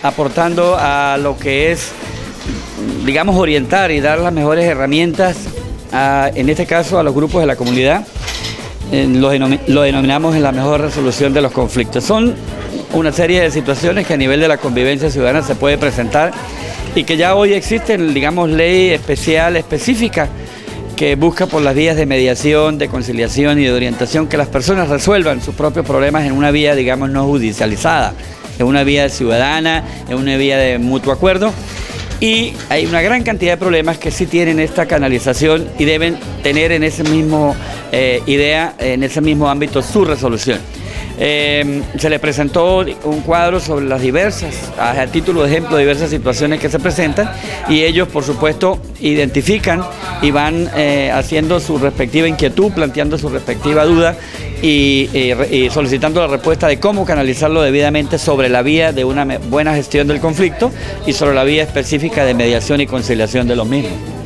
aportando a lo que es, digamos, orientar y dar las mejores herramientas, en este caso a los grupos de la comunidad. Lo denominamos en la mejor resolución de los conflictos. Son una serie de situaciones que a nivel de la convivencia ciudadana se puede presentar y que ya hoy existen, digamos, ley especial, específica, que busca por las vías de mediación, de conciliación y de orientación que las personas resuelvan sus propios problemas en una vía, digamos, no judicializada, en una vía ciudadana, en una vía de mutuo acuerdo. Y hay una gran cantidad de problemas que sí tienen esta canalización y deben tener en ese mismo en ese mismo ámbito su resolución. Se les presentó un cuadro sobre las diversas, a título de ejemplo, diversas situaciones que se presentan, y ellos, por supuesto, identifican y van haciendo su respectiva inquietud, planteando su respectiva duda y solicitando la respuesta de cómo canalizarlo debidamente sobre la vía de una buena gestión del conflicto y sobre la vía específica de mediación y conciliación de los mismos.